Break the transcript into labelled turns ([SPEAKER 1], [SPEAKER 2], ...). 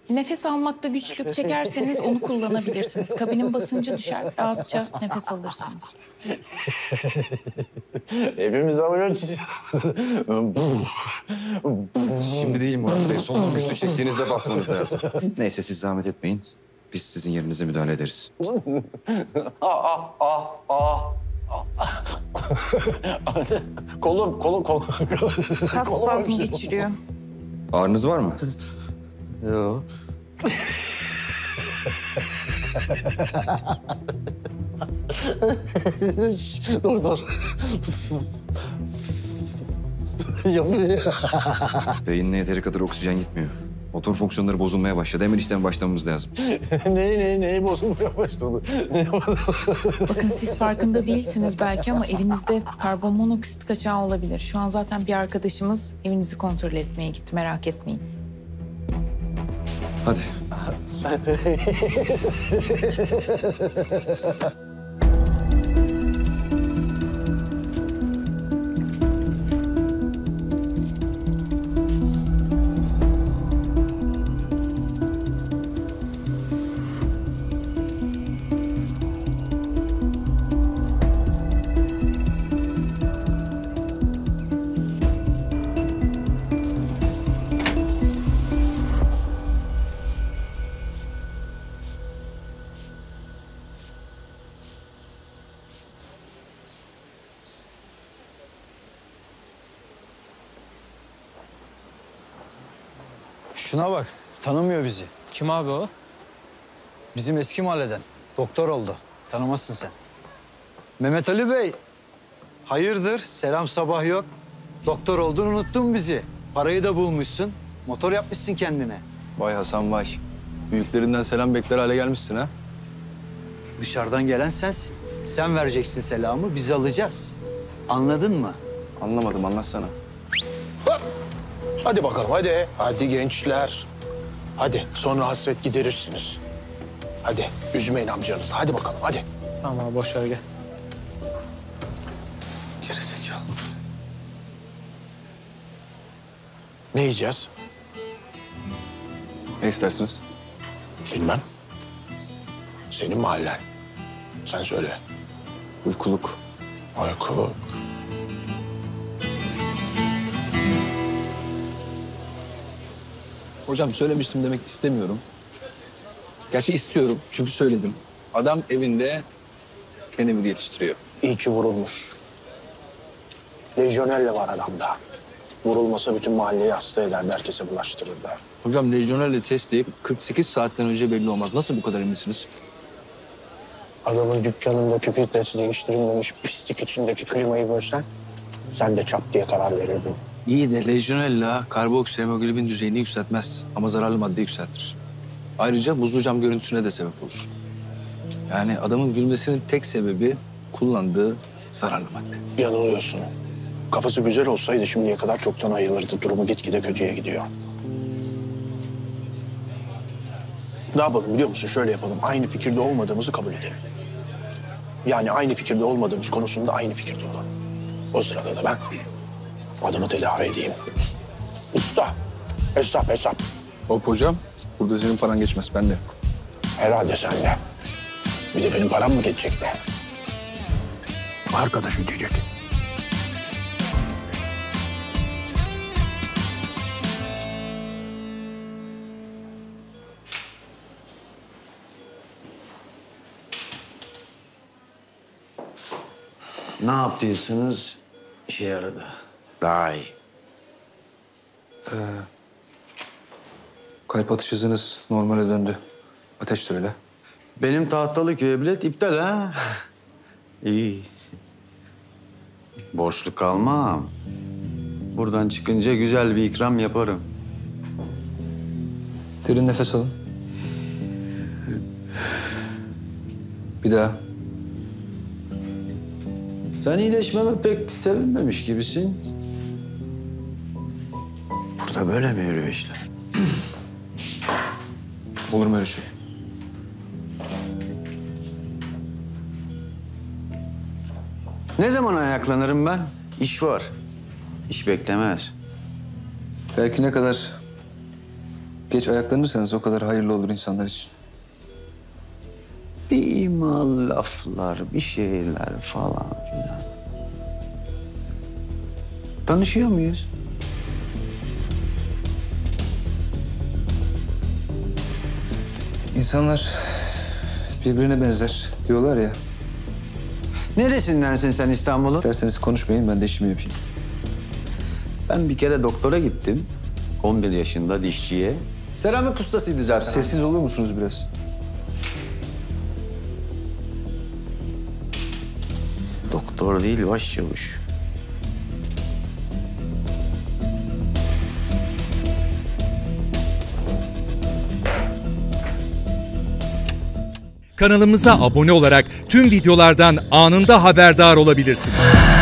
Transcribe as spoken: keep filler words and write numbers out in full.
[SPEAKER 1] Nefes almakta güçlük çekerseniz onu kullanabilirsiniz. Kabinin basıncı düşer, rahatça nefes alırsınız.
[SPEAKER 2] Hepimiz ameliyat.
[SPEAKER 3] Şimdi değil Murat Bey. Son güçlü çektiğinizde basmanız lazım. Neyse siz zahmet etmeyin. Biz sizin yerinize müdahale ederiz.
[SPEAKER 2] Ah ah ah ah. Kolum, kolum, kolum.
[SPEAKER 1] Kas spazmı geçiriyor.
[SPEAKER 3] Ağrınız var mı?
[SPEAKER 2] Yok. Dur dur. Yapıyor.
[SPEAKER 3] Beyinle yeteri kadar oksijen gitmiyor. Motor fonksiyonları bozulmaya başladı. Hemen işten başlamamız lazım.
[SPEAKER 2] ne ne ne bozulmaya başladı?
[SPEAKER 1] Bakın siz farkında değilsiniz belki ama evinizde karbon monoksit kaçağı olabilir. Şu an zaten bir arkadaşımız evinizi kontrol etmeye gitti. Merak etmeyin.
[SPEAKER 3] Hadi.
[SPEAKER 4] Şuna bak, tanımıyor bizi.
[SPEAKER 5] Kim abi o?
[SPEAKER 4] Bizim eski mahalleden. Doktor oldu. Tanımazsın sen. Mehmet Ali Bey. Hayırdır, selam sabah yok. Doktor oldun, unuttun bizi. Parayı da bulmuşsun. Motor yapmışsın kendine.
[SPEAKER 5] Vay Hasan vay. Büyüklerinden selam bekler hale gelmişsin ha.
[SPEAKER 4] Dışarıdan gelen sensin. Sen vereceksin selamı, biz alacağız. Anladın mı?
[SPEAKER 5] Anlamadım, anlatsana.
[SPEAKER 2] Hadi bakalım hadi. Hadi gençler. Hadi sonra hasret giderirsiniz. Hadi üzmeyin amcanızı. Hadi bakalım hadi.
[SPEAKER 5] Tamam abi boş ver gel.
[SPEAKER 2] Gerizekalı. Ne yiyeceğiz?
[SPEAKER 5] Ne istersiniz?
[SPEAKER 2] Bilmem. Senin mahallen. Sen söyle.
[SPEAKER 5] Uykuluk.
[SPEAKER 2] Uyku.
[SPEAKER 5] Hocam söylemiştim demek istemiyorum. Gerçi istiyorum çünkü söyledim. Adam evinde kendini yetiştiriyor.
[SPEAKER 2] İyi ki vurulmuş. Lejyonella var adamda. Vurulmasa bütün mahalleyi hasta ederdi, herkese bulaştırırdı.
[SPEAKER 5] Hocam lejyonelle testi kırk sekiz saatten önce belli olmaz. Nasıl bu kadar eminsiniz?
[SPEAKER 2] Adamın dükkanındaki filtresi değiştirilmemiş pislik içindeki klimayı görsen... ...sen de çap diye karar verirdin.
[SPEAKER 5] İyi de lejyonella karboksihemoglobin düzeyini yükseltmez ama zararlı madde yükseltir. Ayrıca buzlu cam görüntüsüne de sebep olur. Yani adamın gülmesinin tek sebebi kullandığı zararlı madde.
[SPEAKER 2] Yanılıyorsun. Kafası güzel olsaydı şimdiye kadar çoktan ayılırdı. Durumu gitgide kötüye gidiyor. Ne yapalım biliyor musun? Şöyle yapalım. Aynı fikirde olmadığımızı kabul edelim. Yani aynı fikirde olmadığımız konusunda aynı fikirde olalım. O sırada da ben adamı tedavi edeyim. Usta, hesap hesap.
[SPEAKER 5] Hop hocam, burada senin paran geçmez, bende.
[SPEAKER 2] Herhalde sende. Bir de benim param mı geçecek be? Arkadaş ödeyecek.
[SPEAKER 6] Ne yaptıysanız işe yaradı. Daha iyi.
[SPEAKER 5] Kalp atış hızınız normale döndü. Ateş de öyle.
[SPEAKER 6] Benim tahtalı köye bilet iptal ha. İyi. Borçlu kalmam. Buradan çıkınca güzel bir ikram yaparım.
[SPEAKER 5] Derin nefes alın. Bir daha.
[SPEAKER 6] Sen iyileşmeme pek sevinmemiş gibisin. Burada böyle mi yürüyor işler?
[SPEAKER 5] Olur mu öyle şey?
[SPEAKER 6] Ne zaman ayaklanırım ben? İş var. İş beklemez.
[SPEAKER 5] Belki ne kadar geç ayaklanırsanız o kadar hayırlı olur insanlar için.
[SPEAKER 6] Bir imal laflar, bir şeyler falan filan. Tanışıyor muyuz?
[SPEAKER 5] İnsanlar birbirine benzer diyorlar ya.
[SPEAKER 6] Neresindensin sen İstanbul'un?
[SPEAKER 5] İsterseniz konuşmayın, ben de işimi yapayım.
[SPEAKER 6] Ben bir kere doktora gittim. on bir yaşında dişçiye. Seramik ustasıydı zaten.
[SPEAKER 5] Sessiz olur musunuz biraz?
[SPEAKER 6] Doktor değil, başçavuş.
[SPEAKER 7] Kanalımıza abone olarak tüm videolardan anında haberdar olabilirsiniz.